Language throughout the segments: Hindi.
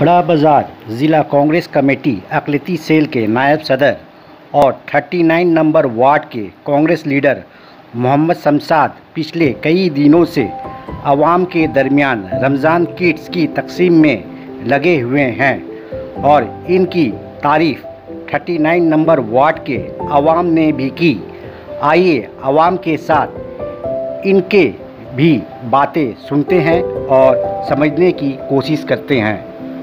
बड़ा बाज़ार ज़िला कांग्रेस कमेटी अक़लियती सेल के नायब सदर और 39 नंबर वार्ड के कांग्रेस लीडर मोहम्मद शमशाद पिछले कई दिनों से आवाम के दरमियान रमज़ान किट्स की तकसीम में लगे हुए हैं और इनकी तारीफ़ 39 नंबर वार्ड के आवाम ने भी की। आइए आवाम के साथ इनके भी बातें सुनते हैं और समझने की कोशिश करते हैं।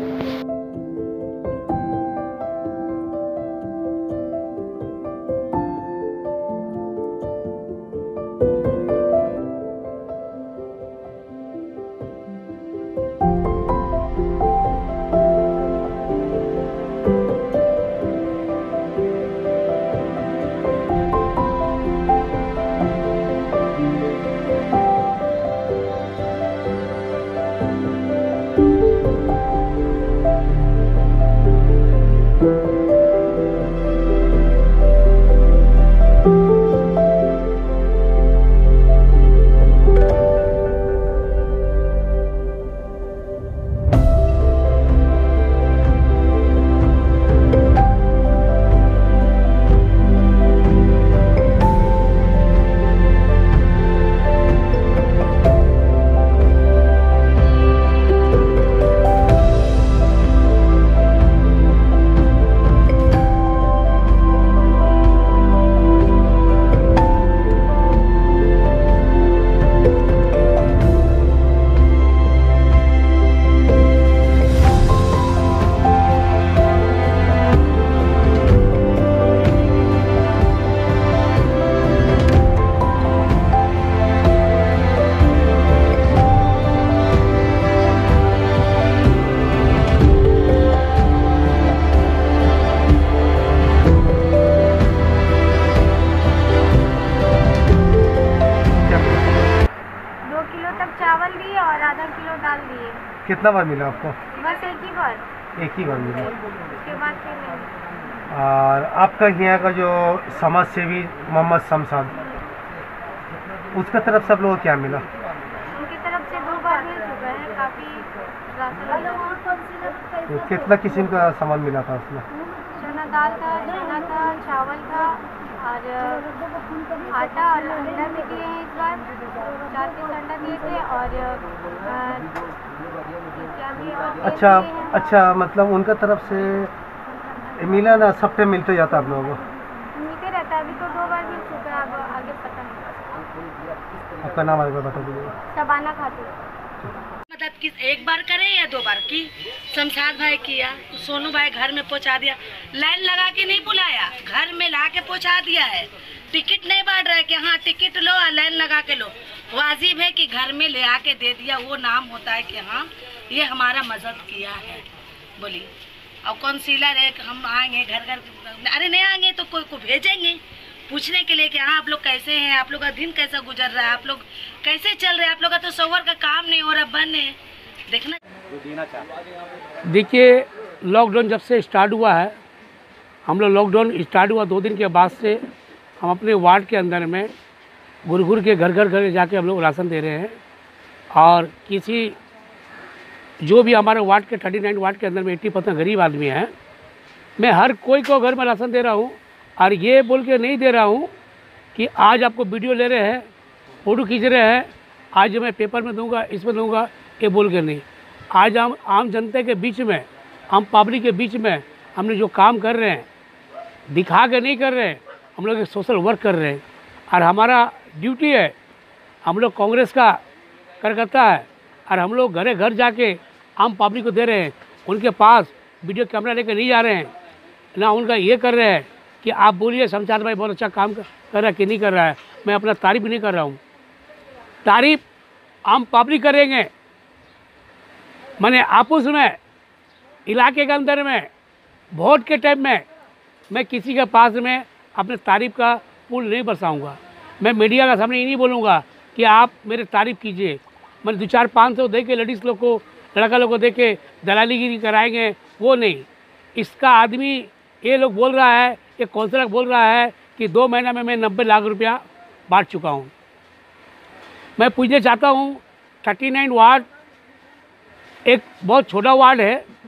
2 किलो तक चावल दिए और आधा किलो दाल दिए। कितना बार मिला आपको? बस एक ही बार मिला। उसके बाद फिर नहीं। और आपका यहाँ का जो समाज सेवी मोहम्मद शमशाद, उसका तरफ सब लोगों को क्या मिला? उनकी तरफ से 2 बार मिल चुका है, काफ़ी राशन। तो कितना किस्म का सामान मिला था उसमें? चना दाल था, चना था, चावल था और आटा और अंडा भी दिए हैं इस बार। 4 पीस अंडा दिए थे और क्या भी अच्छा, मतलब उनका तरफ से मिला ना, सब पे मिलते जाता आप लोगों को? मिलते रहता है। अभी तो 2 बार मिल चुका है, अब आगे पता नहीं। आपका नाम आएगा बता दीजिए। शबाना खातून। मदद किस एक बार करे या 2 बार की? शमशाद भाई किया, सोनू भाई घर में पहुंचा दिया, लाइन लगा के नहीं बुलाया, घर में ला के पहुंचा दिया है। टिकट नहीं बांट रहे कि हाँ टिकट लो और लाइन लगा के लो। वाजिब है कि घर में ले आके दे दिया, वो नाम होता है कि हाँ ये हमारा मदद किया है। बोली और काउंसिलर है कि हम आएंगे घर घर, अरे नहीं आएंगे तो कोई को भेजेंगे पूछने के लिए कि हाँ आप लोग कैसे हैं, आप लोग का दिन कैसा गुजर रहा है, आप लोग कैसे चल रहे हैं, आप लोग का तो सोवर का काम नहीं हो रहा, बंद है। देखना देखिए, लॉकडाउन जब से स्टार्ट हुआ है, हम लोग लॉकडाउन स्टार्ट हुआ 2 दिन के बाद से हम अपने वार्ड के अंदर में घुर के घर जाके हम लोग राशन दे रहे हैं। और किसी जो भी हमारे वार्ड के 39 वार्ड के अंदर में 80% गरीब आदमी हैं, मैं हर कोई को घर में राशन दे रहा हूँ। और ये बोल के नहीं दे रहा हूँ कि आज आपको वीडियो ले रहे हैं, फ़ोटो खींच रहे हैं, आज मैं पेपर में दूंगा, इसमें दूंगा, ये बोल के नहीं। आज हम आम जनता के बीच में, आम पब्लिक के बीच में हमने जो काम कर रहे हैं, दिखा के नहीं कर रहे हैं, हम लोग एक सोशल वर्क कर रहे हैं। और हमारा ड्यूटी है, हम लोग कांग्रेस का कार्यकर्ता है और हम लोग घर घर जाके आम पब्लिक को दे रहे हैं। उनके पास वीडियो कैमरा लेकर नहीं जा रहे हैं ना, उनका ये कर रहे हैं कि आप बोलिए शमशाद भाई बहुत अच्छा काम कर रहा है कि नहीं कर रहा है। मैं अपना तारीफ नहीं कर रहा हूँ, तारीफ आम पब्लिक करेंगे। मैंने आपस में इलाके के अंदर में वोट के टाइम में मैं किसी के पास में अपने तारीफ का पुल नहीं बरसाऊँगा। मैं मीडिया का सामने ये नहीं बोलूँगा कि आप मेरे तारीफ़ कीजिए। मैंने 2-4-500 दे के लेडीज़ लोग को, लड़का लोग को दे के दलालीगिरी कराएंगे, वो नहीं। इसका आदमी ये लोग बोल रहा है, ये काउंसलर बोल रहा है कि 2 महीना में मैं 90 लाख रुपया बांट चुका हूँ। मैं पूछना चाहता हूँ, 39 वार्ड एक बहुत छोटा वार्ड है,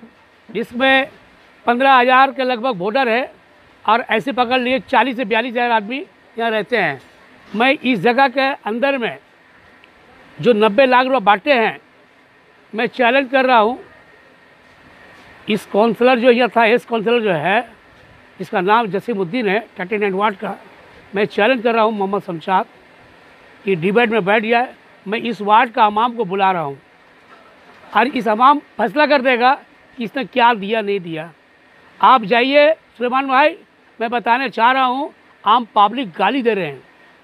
जिसमें 15,000 के लगभग वोटर है और ऐसे पकड़ लिए 40 से 42,000 आदमी यहाँ रहते हैं। मैं इस जगह के अंदर में जो 90 लाख रुपये बांटे हैं, मैं चैलेंज कर रहा हूँ इस काउंसलर जो यहाँ था, एस काउंसलर जो है, इसका नाम जसीमुद्दीन है, 39 वार्ड का, मैं चैलेंज कर रहा हूँ मोहम्मद शमशाद कि डिबेट में बैठ जाए। मैं इस वार्ड का अवाम को बुला रहा हूँ और इस अवाम फैसला कर देगा कि इसने क्या दिया नहीं दिया। आप जाइए सुलेमान भाई, मैं बताने चाह रहा हूँ, आम पब्लिक गाली दे रहे हैं,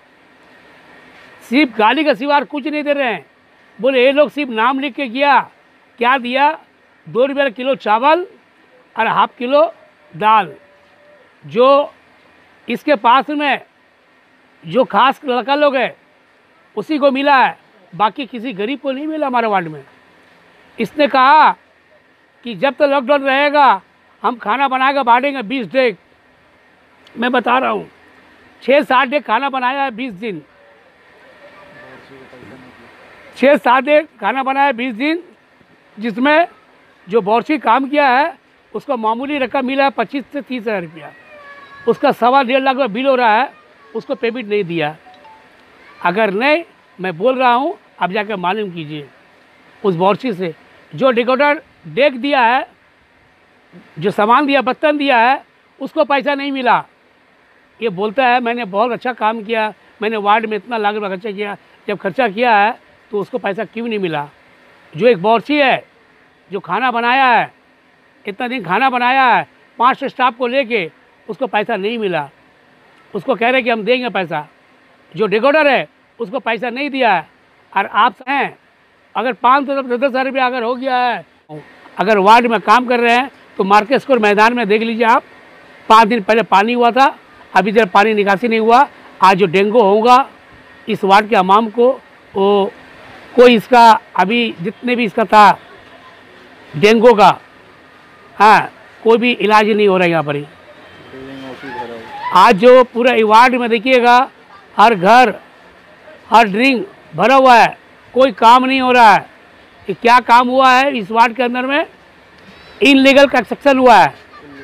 सिर्फ गाली का सिवा कुछ नहीं दे रहे हैं। बोले ये लोग सिर्फ नाम लिख के किया, क्या दिया? 2 रुपये किलो चावल और ½ किलो दाल, जो इसके पास में जो खास लड़का लोग है उसी को मिला है, बाकी किसी गरीब को नहीं मिला हमारे वार्ड में। इसने कहा कि जब तक लॉकडाउन रहेगा हम खाना बनाकर बांटेंगे 20 डेग। मैं बता रहा हूँ 6-7 डेग खाना बनाया है 20 दिन, 6-7 डेग खाना बनाया 20 दिन, जिसमें जो बॉर्ची काम किया है उसको मामूली रकम मिला है 25 से 30 हज़ार रुपया। उसका 1.25 लाख रुपया बिल हो रहा है, उसको पेमेंट नहीं दिया। अगर नहीं, मैं बोल रहा हूँ, आप जाकर मालूम कीजिए उस बॉर्ची से जो डिकोडर डेक दिया है, जो सामान दिया, बर्तन दिया है, उसको पैसा नहीं मिला। ये बोलता है मैंने बहुत अच्छा काम किया, मैंने वार्ड में इतना लाख रुपया खर्चा किया। जब खर्चा किया है तो उसको पैसा क्यों नहीं मिला? जो एक बॉर्ची है जो खाना बनाया है, इतना दिन खाना बनाया है, 5 स्टाफ को लेके, उसको पैसा नहीं मिला। उसको कह रहे कि हम देंगे पैसा। जो डिकोडर है उसको पैसा नहीं दिया है। और आप हैं, अगर 510 हज़ार रुपया अगर हो गया है, अगर वार्ड में काम कर रहे हैं तो मार्केट स्क्वायर मैदान में देख लीजिए आप, 5 दिन पहले पानी हुआ था, अभी इधर पानी निकासी नहीं हुआ। आज जो डेंगू होगा इस वार्ड के अवाम को, वो कोई इसका अभी जितने भी इसका था डेंगू का, हाँ, कोई भी इलाज नहीं हो रहा है यहाँ पर ही। आज जो पूरा वार्ड में देखिएगा, हर घर हर ड्रिंक भरा हुआ है, कोई काम नहीं हो रहा है। ये क्या काम हुआ है इस वार्ड के अंदर में? इनलीगल कंस्ट्रक्शन हुआ है,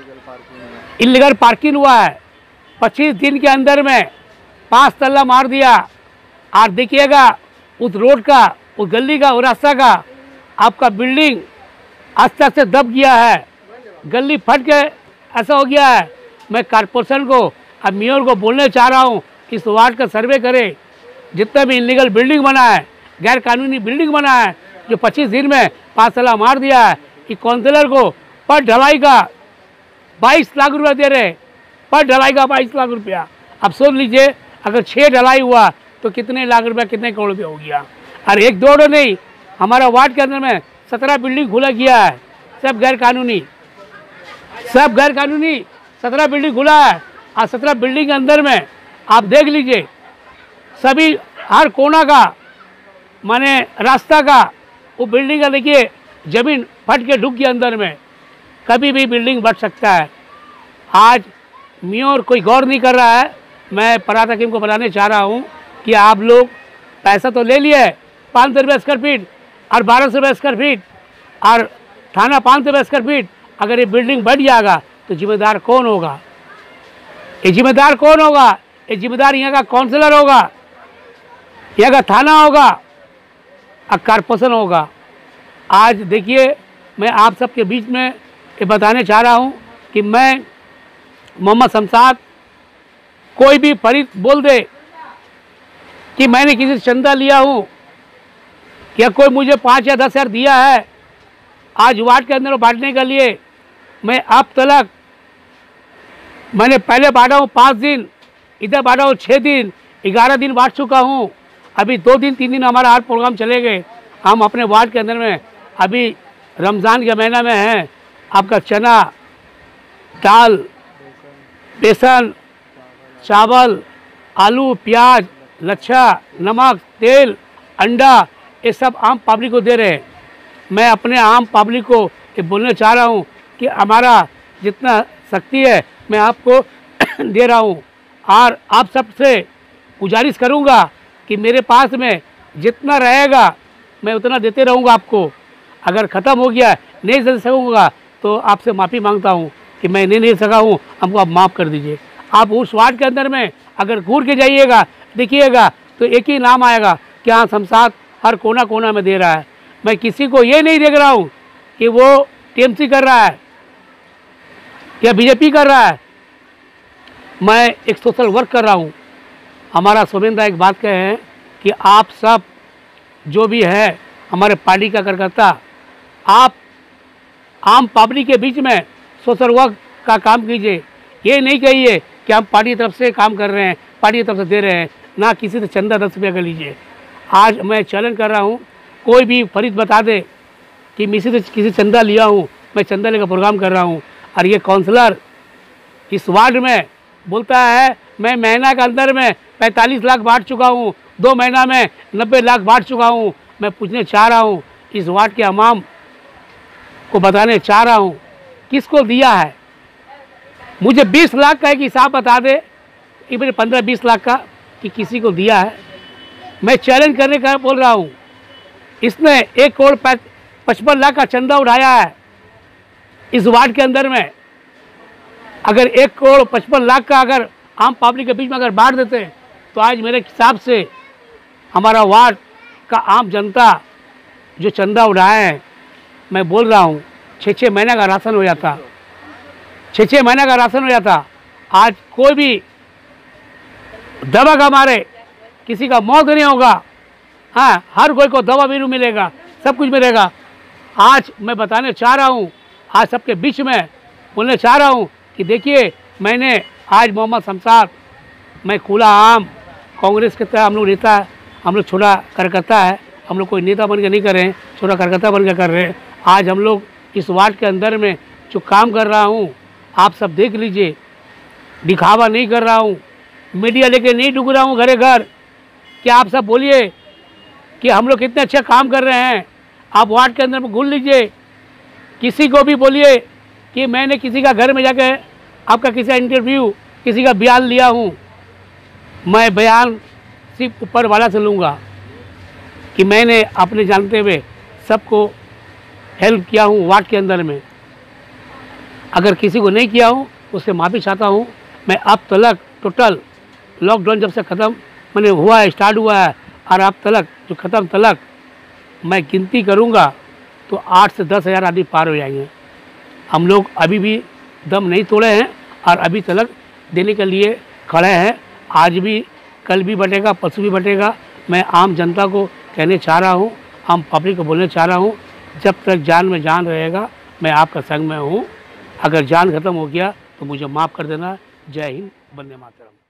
इनलीगल पार्किंग हुआ है। 25 दिन के अंदर में 5 तल्ला मार दिया। और देखिएगा उस रोड का, उस गली का, उस रास्ता का आपका बिल्डिंग आस्ते आस्ते दब गया है, गली फट के ऐसा हो गया है। मैं कारपोरेशन को, अब मेयर को बोलने चाह रहा हूँ, इस वार्ड का सर्वे करे, जितना भी इलीगल बिल्डिंग बना है, गैर कानूनी बिल्डिंग बना है, जो 25 दिन में 5 तल्ला मार दिया है। कि काउंसलर को पर ढलाई का 22 लाख रुपया दे रहे, पर ढलाई का 22 लाख रुपया। अब सोच लीजिए अगर 6 ढलाई हुआ तो कितने लाख रुपया, कितने करोड़ रुपया हो गया। और 1-2 नहीं, हमारा वार्ड के अंदर में 17 बिल्डिंग खुला किया है, सब गैर कानूनी, सब गैर कानूनी 17 बिल्डिंग खुला है। और 17 बिल्डिंग के अंदर में आप देख लीजिए, सभी हर कोना का, माने रास्ता का, वो बिल्डिंग का देखिए जमीन फट के ढुक गया अंदर में, कभी भी बिल्डिंग बढ़ सकता है। आज मेयर कोई गौर नहीं कर रहा है। मैं परात हकीम को बताने चाह रहा हूँ कि आप लोग पैसा तो ले लिए 500 रुपये स्क्वायर फीट और 1200 रुपये स्क्वायर फीट, और थाना 500 रुपये स्क्वायर फीट। अगर ये बिल्डिंग बढ़ जाएगा तो जिम्मेदार कौन होगा? ये जिम्मेदार कौन होगा? ये जिम्मेदार यहाँ का काउंसलर होगा, यहाँ का थाना होगा और कारपोरेशन होगा। आज देखिए, मैं आप सबके बीच में ये बताने चाह रहा हूँ कि मैं मोहम्मद शमशाद, कोई भी फरीद बोल दे कि मैंने किसी से चंदा लिया हूँ या कोई मुझे 5 या 10 हज़ार दिया है आज वार्ड के अंदर बांटने के लिए, मैं अब तक मैंने पहले बांटा हूँ 5 दिन, इधर बांटा हूँ 6 दिन, 11 दिन बांट चुका हूँ। अभी 2 दिन 3 दिन हमारा हर प्रोग्राम चलेंगे। हम अपने वार्ड के अंदर में अभी रमज़ान के महीना में हैं, आपका चना, दाल, बेसन, चावल, आलू, प्याज, लच्छा, नमक, तेल, अंडा, ये सब आम पब्लिक को दे रहे हैं। मैं अपने आम पब्लिक को ये बोलने चाह रहा हूँ कि हमारा जितना शक्ति है मैं आपको दे रहा हूँ। और आप सबसे गुजारिश करूँगा कि मेरे पास में जितना रहेगा मैं उतना देते रहूँगा आपको। अगर ख़त्म हो गया, नहीं दे सकूँगा तो आपसे माफ़ी मांगता हूँ कि मैं नहीं सका हूँ, हमको आप माफ़ कर दीजिए। आप उस वार्ड के अंदर में अगर घूर के जाइएगा, देखिएगा तो एक ही नाम आएगा कि हाँ शमशाद हर कोना कोना में दे रहा है। मैं किसी को ये नहीं देख रहा हूँ कि वो टीएमसी कर रहा है या बीजेपी कर रहा है। मैं एक सोशल वर्क कर रहा हूँ। हमारा सोमेंद्र एक बात कहे हैं कि आप सब जो भी है हमारे पार्टी का कार्यकर्ता, आप आम पब्लिक के बीच में सोशल वर्क का काम कीजिए। ये नहीं कहिए कि हम पार्टी की तरफ से काम कर रहे हैं, पार्टी की तरफ से दे रहे हैं, ना किसी से चंदा 10 रुपये का लीजिए। आज मैं चैलेंज कर रहा हूँ, कोई भी फरीद बता दे कि मैं किसी चंदा लिया हूँ, मैं चंदा लेकर प्रोग्राम कर रहा हूँ। और ये काउंसलर इस वार्ड में बोलता है मैं महीना के अंदर में 45 लाख बांट चुका हूँ, 2 महीना में 90 लाख बांट चुका हूँ। मैं पूछने चाह रहा हूँ, इस वार्ड के अवाम को बताने चाह रहा हूँ किसको दिया है। मुझे 20 लाख का एक हिसाब बता दे, कि मेरे 15-20 लाख का कि किसी को दिया है। मैं चैलेंज करने का बोल रहा हूँ। इसने 1 करोड़ 55 लाख का चंदा उठाया है इस वार्ड के अंदर में। अगर 1 करोड़ 55 लाख का अगर आम पब्लिक के बीच में अगर बांट देते तो आज मेरे हिसाब से हमारा वार्ड का आम जनता जो चंदा उठाए हैं, मैं बोल रहा हूँ 6-6 महीने का राशन हो जाता, 6-6 महीने का राशन हो जाता। आज कोई भी दवा का मारे किसी का मौत नहीं होगा। हाँ, हर कोई को दवा भी मिलेगा, सब कुछ मिलेगा। आज मैं बताने चाह रहा हूँ, आज सबके बीच में बोलने चाह रहा हूँ कि देखिए मैंने आज मोहम्मद शमशाद, मैं खुला आम कांग्रेस के तरह हम लोग नेता, हम लोग छोटा कार्यकर्ता है, हम लोग कोई नेता बन के नहीं कर रहे हैं, छोटा कार्यकर्ता बन के कर रहे हैं। आज हम लोग इस वार्ड के अंदर में जो काम कर रहा हूँ आप सब देख लीजिए, दिखावा नहीं कर रहा हूँ, मीडिया लेके नहीं ढूंढ रहा हूँ घरे घर कि आप सब बोलिए कि हम लोग कितने अच्छे काम कर रहे हैं। आप वार्ड के अंदर में घूम लीजिए, किसी को भी बोलिए कि मैंने किसी का घर में जाकर आपका किसी का इंटरव्यू, किसी का बयान लिया हूँ। मैं बयान सिर्फ ऊपर वाला से लूँगा कि मैंने अपने जानते हुए सबको हेल्प किया हूँ वार्ड के अंदर में। अगर किसी को नहीं किया हूँ उससे माफ़ी चाहता हूँ। मैं अब तक टोटल लॉकडाउन जब से ख़त्म मैंने हुआ है, स्टार्ट हुआ है, और अब तक जो ख़त्म तक मैं गिनती करूँगा तो 8 से 10 हज़ार आदमी पार हो जाएंगे। हम लोग अभी भी दम नहीं तोड़े हैं और अभी तक देने के लिए खड़े हैं। आज भी, कल भी बटेगा, परसों भी बटेगा। मैं आम जनता को कहने चाह रहा हूँ, आम पब्लिक को बोलने चाह रहा हूँ, जब तक जान में जान रहेगा मैं आपका संग में हूँ। अगर जान खत्म हो गया तो मुझे माफ़ कर देना। जय हिंद, वंदे मातरम।